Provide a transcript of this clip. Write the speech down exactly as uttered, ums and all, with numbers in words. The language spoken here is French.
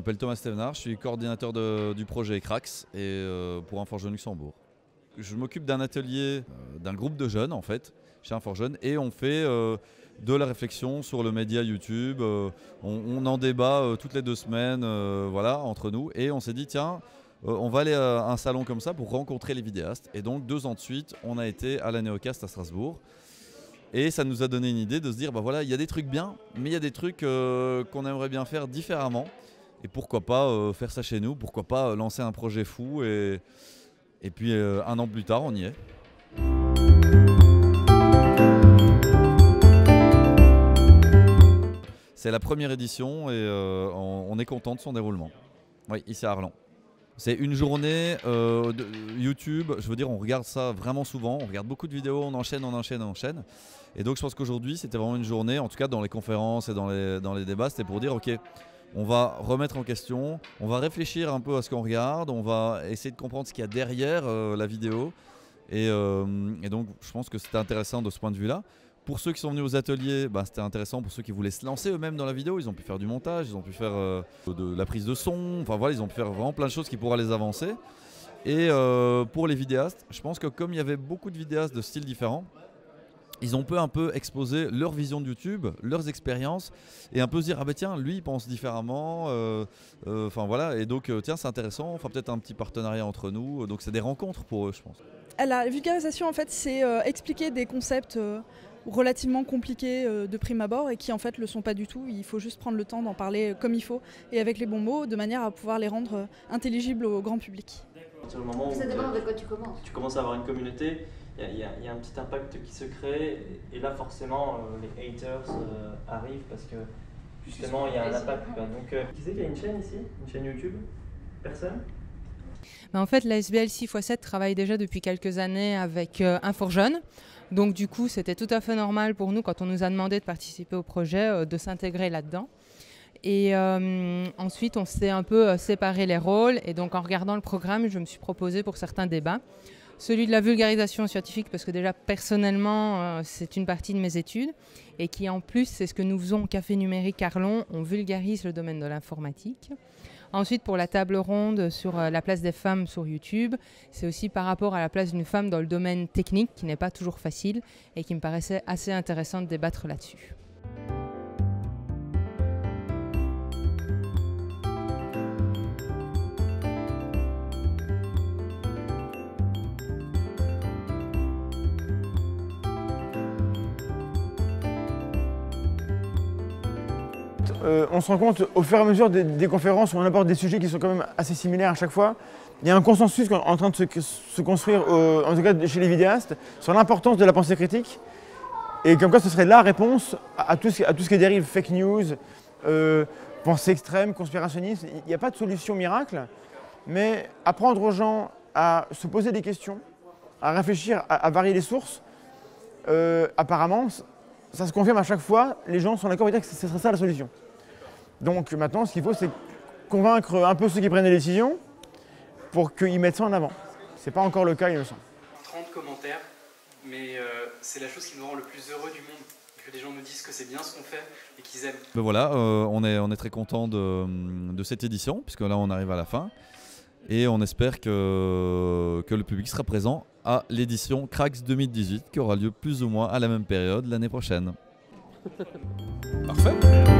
m'appelle Thomas Stevenard, je suis coordinateur de, du projet Cracks et, euh, pour InfoJeune Luxembourg. Je m'occupe d'un atelier, euh, d'un groupe de jeunes en fait, chez InfoJeune, et on fait euh, de la réflexion sur le média YouTube. Euh, on, on en débat euh, toutes les deux semaines, euh, voilà, entre nous, et on s'est dit tiens, euh, on va aller à un salon comme ça pour rencontrer les vidéastes. Et donc deux ans de suite, on a été à la Néocast à Strasbourg. Et ça nous a donné une idée de se dire, bah voilà, il y a des trucs bien, mais il y a des trucs euh, qu'on aimerait bien faire différemment. Et pourquoi pas euh, faire ça chez nous, pourquoi pas euh, lancer un projet fou. Et, et puis euh, un an plus tard, on y est. C'est la première édition et euh, on, on est content de son déroulement. Oui, ici à Arlon. C'est une journée euh, de YouTube, je veux dire, on regarde ça vraiment souvent, on regarde beaucoup de vidéos, on enchaîne, on enchaîne, on enchaîne. Et donc je pense qu'aujourd'hui, c'était vraiment une journée, en tout cas dans les conférences et dans les, dans les débats, c'était pour dire, ok, on va remettre en question, on va réfléchir un peu à ce qu'on regarde, on va essayer de comprendre ce qu'il y a derrière euh, la vidéo. Et, euh, et donc je pense que c'était intéressant de ce point de vue-là. Pour ceux qui sont venus aux ateliers, bah, c'était intéressant. Pour ceux qui voulaient se lancer eux-mêmes dans la vidéo, ils ont pu faire du montage, ils ont pu faire euh, de la prise de son, enfin voilà, ils ont pu faire vraiment plein de choses qui pourraient les avancer. Et euh, pour les vidéastes, je pense que comme il y avait beaucoup de vidéastes de styles différents, ils ont peu un peu exposé leur vision de YouTube, leurs expériences, et un peu se dire, ah ben tiens, lui il pense différemment, euh, euh, enfin voilà, et donc euh, tiens c'est intéressant, on fera peut-être un petit partenariat entre nous, donc c'est des rencontres pour eux je pense. La vulgarisation en fait c'est euh, expliquer des concepts euh, relativement compliqués euh, de prime abord et qui en fait le sont pas du tout, il faut juste prendre le temps d'en parler comme il faut et avec les bons mots de manière à pouvoir les rendre euh, intelligibles au grand public. Le moment où ça dépend de quoi tu commences. Tu commences à avoir une communauté, il y, y, y a un petit impact qui se crée et, et là forcément euh, les haters euh, arrivent parce que justement il y a un impact. Quoi. Donc euh, qui c'est qui a une chaîne ici? Une chaîne YouTube? Personne? Mais en fait, la S B L six fois sept travaille déjà depuis quelques années avec euh, InfoJeune. Donc du coup, c'était tout à fait normal pour nous, quand on nous a demandé de participer au projet, euh, de s'intégrer là-dedans. Et euh, ensuite, on s'est un peu euh, séparé les rôles. Et donc en regardant le programme, je me suis proposé pour certains débats. Celui de la vulgarisation scientifique, parce que déjà personnellement, euh, c'est une partie de mes études. Et qui en plus, c'est ce que nous faisons au Café Numérique Arlon. On vulgarise le domaine de l'informatique. Ensuite, pour la table ronde sur la place des femmes sur YouTube, c'est aussi par rapport à la place d'une femme dans le domaine technique qui n'est pas toujours facile et qui me paraissait assez intéressant de débattre là-dessus. Euh, on se rend compte au fur et à mesure des, des conférences où on aborde des sujets qui sont quand même assez similaires à chaque fois. Il y a un consensus en train de se, se construire, euh, en tout cas chez les vidéastes, sur l'importance de la pensée critique. Et comme quoi ce serait la réponse à, à, tout, ce, à tout ce qui dérive fake news, euh, pensée extrême, conspirationniste. Il n'y a pas de solution miracle, mais apprendre aux gens à se poser des questions, à réfléchir, à, à varier les sources, euh, apparemment, ça se confirme à chaque fois, les gens sont d'accord pour dire que ce serait ça la solution. Donc maintenant, ce qu'il faut, c'est convaincre un peu ceux qui prennent les décisions pour qu'ils mettent ça en avant. Ce n'est pas encore le cas, il me semble. trente commentaires, mais euh, c'est la chose qui nous rend le plus heureux du monde. Que les gens nous disent que c'est bien ce qu'on fait et qu'ils aiment. Ben voilà, euh, on est, on est très content de, de cette édition, puisque là on arrive à la fin. Et on espère que, que le public sera présent à l'édition Cracks deux mille dix-huit, qui aura lieu plus ou moins à la même période l'année prochaine. Parfait.